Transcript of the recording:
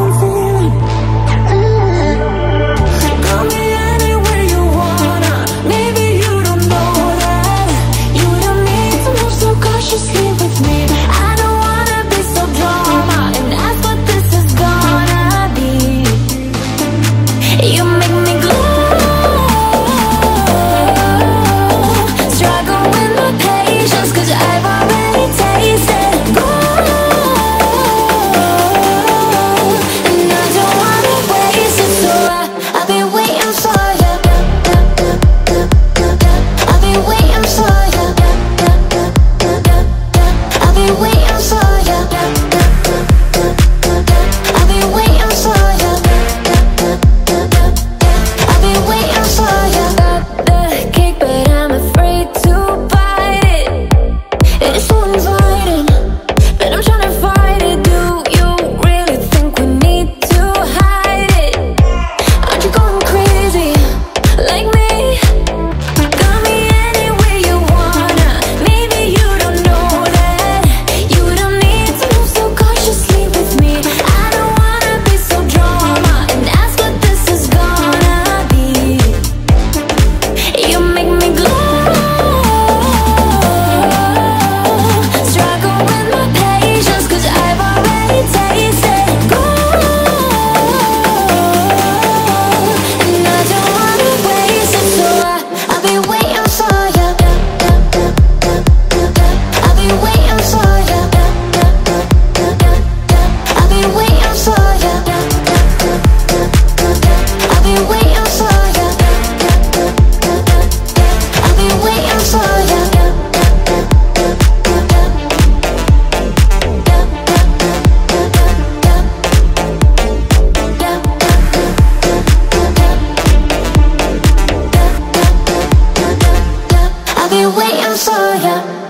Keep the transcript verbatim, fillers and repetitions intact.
I'm feeling. Got me anywhere you wanna. Maybe you don't know that. You don't need to move so cautiously with me. I don't wanna be so drama, and that's what this is gonna be. You make me glow. Struggle with my patience, cause I've already tasted gold. And I don't wanna waste it, so I, I've been waiting for you. I've been waiting for you. I've been waiting for you. I've been waiting for you. I've been waiting for you. Got the cake, but I'm afraid to bite it. It's so inviting, but I'm trying to fight it. Do you really think we need to hide it? Aren't you going crazy like me? Got me anywhere you wanna. Maybe you don't know that. You don't need to move so cautiously with me. I don't wanna be so drama, and that's what this is gonna be. You make me glow. Struggle with my patience, cause I've already tasted gold. And I don't wanna waste it, so I, I've been waiting for you. I've been waiting for you. I've been waiting for you. I've been waiting for you. I've been waiting for you. I've been waiting for you.